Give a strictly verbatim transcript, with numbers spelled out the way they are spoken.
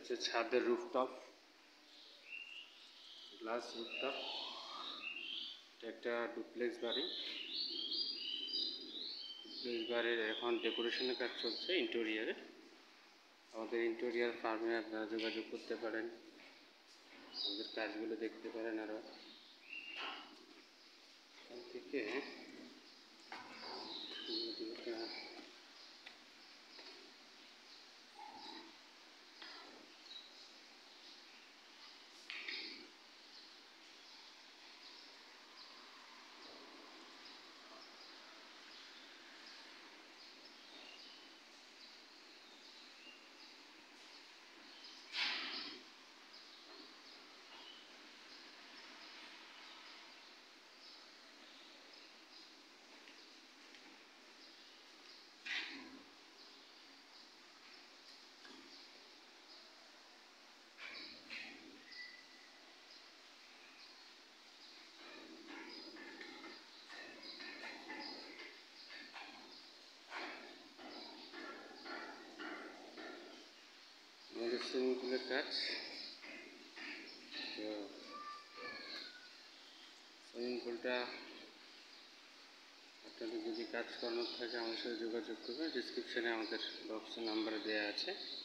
হচ্ছে ছাদের rooftop, glass rooftop. এটা একটা ডুপ্লেক্স বাড়ি। ডুপ্লেক্স বাড়ির এখন ডেকোরেশনের কাজ চলছে ইন্টেরিয়ারে। আমাদের ইন্টেরিয়ার ফার্মে আপনারা যোগাযোগ করতে পারেন, আমাদের কাজগুলো দেখতে পারেন। আরও এখান থেকে আমাদের সুইমিং পুলের কাজ। তো সুইমিং পুলটা আপনাদের যদি কাজ করানোর থাকে আমার সাথে যোগাযোগ করবেন। ডিসক্রিপশানে আমাদের বক্সের নাম্বার দেওয়া আছে।